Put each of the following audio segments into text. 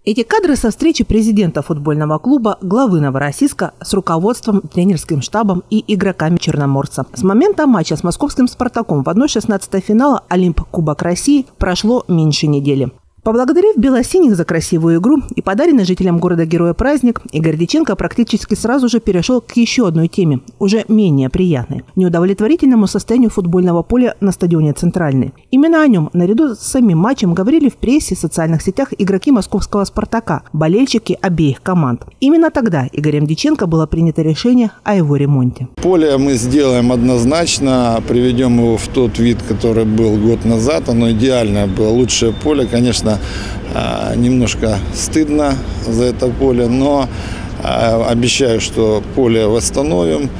Эти кадры со встречи президента футбольного клуба, главы Новороссийска с руководством, тренерским штабом и игроками Черноморца. С момента матча с московским «Спартаком» в 1/16 финала «Олимп Кубок России» прошло меньше недели. Поблагодарив белосиних за красивую игру и подаренный жителям города-героя праздник, Игорь Дьяченко практически сразу же перешел к еще одной теме, уже менее приятной – неудовлетворительному состоянию футбольного поля на стадионе «Центральный». Именно о нем, наряду с самим матчем, говорили в прессе, социальных сетях игроки московского «Спартака», болельщики обеих команд. Именно тогда Игорем Дьяченко было принято решение о его ремонте. Поле мы сделаем однозначно, приведем его в тот вид, который был год назад. Оно идеальное было, лучшее поле, конечно. Немножко стыдно за это поле, но обещаю, что поле восстановим,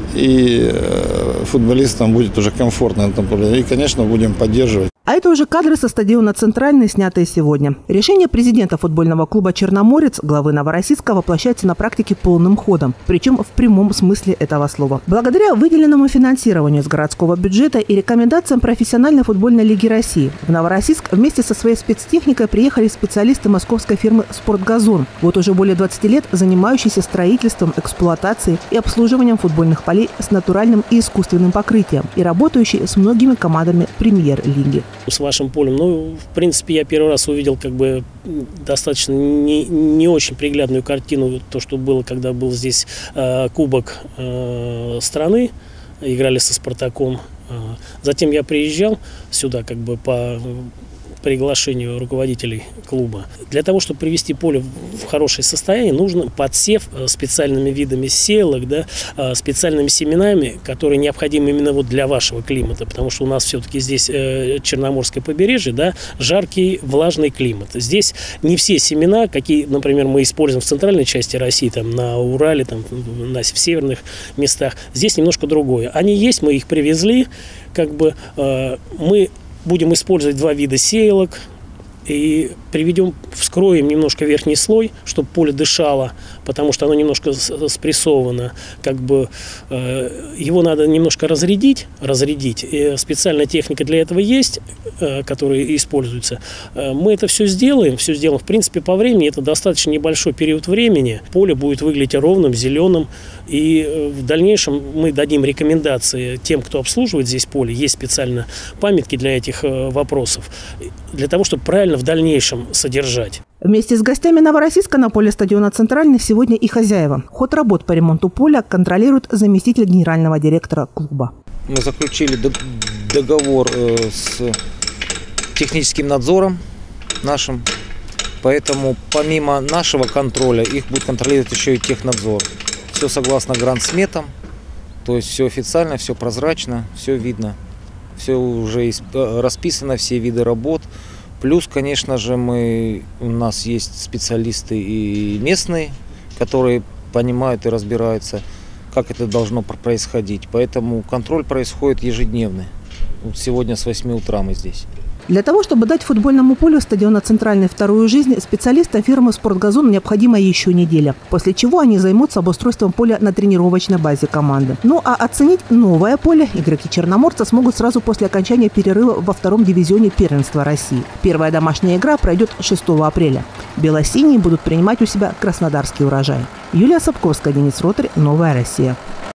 и футболистам будет уже комфортно на этом поле. И, конечно, будем поддерживать. А это уже кадры со стадиона «Центральный», снятые сегодня. Решение президента футбольного клуба «Черноморец», главы Новороссийска, воплощается на практике полным ходом. Причем в прямом смысле этого слова. Благодаря выделенному финансированию из городского бюджета и рекомендациям профессиональной футбольной лиги России, в Новороссийск вместе со своей спецтехникой приехали специалисты московской фирмы «Спортгазон», вот уже более 20 лет занимающиеся строительством, эксплуатацией и обслуживанием футбольных полей с натуральным и искусственным покрытием и работающие с многими командами премьер-лиги. С вашим полем, в принципе, я первый раз увидел достаточно не очень приглядную картину, то, что было, когда был здесь Кубок страны, играли со «Спартаком». Затем я приезжал сюда по приглашению руководителей клуба. Для того, чтобы привести поле в хорошее состояние, нужно подсев специальными видами сеялок, специальными семенами, которые необходимы именно для вашего климата, потому что у нас все-таки здесь Черноморское побережье, жаркий, влажный климат. Здесь не все семена, какие, например, мы используем в центральной части России, на Урале, в северных местах. Здесь немножко другое. Они есть, мы их привезли, мы будем использовать два вида сеялок и вскроем немножко верхний слой, чтобы поле дышало, потому что оно немножко спрессовано. Его надо немножко разрядить. И специальная техника для этого есть, которая используется. Мы это все сделаем. В принципе, по времени это достаточно небольшой период времени. Поле будет выглядеть ровным, зеленым. И в дальнейшем мы дадим рекомендации тем, кто обслуживает здесь поле. Есть специально памятки для этих вопросов, для того, чтобы правильно в дальнейшем содержать. Вместе с гостями Новороссийска на поле стадиона «Центральный» сегодня и хозяева. Ход работ по ремонту поля контролирует заместитель генерального директора клуба. Мы заключили договор с техническим надзором нашим, поэтому помимо нашего контроля их будет контролировать еще и технадзор. Все согласно грант-сметам, то есть все официально, все прозрачно, все видно, все уже расписано, все виды работ. Плюс, конечно же, у нас есть специалисты и местные, которые понимают и разбираются, как это должно происходить. Поэтому контроль происходит ежедневный. Сегодня с 8 утра мы здесь. Для того, чтобы дать футбольному полю стадиона «Центральный» вторую жизнь, специалистам фирмы «Спортгазон» необходима еще неделя, после чего они займутся обустройством поля на тренировочной базе команды. А оценить новое поле игроки «Черноморца» смогут сразу после окончания перерыва во втором дивизионе первенства России. Первая домашняя игра пройдет 6 апреля. Белосиние будут принимать у себя краснодарский «Урожай». Юлия Сапковская, Денис Ротарь, Новая Россия.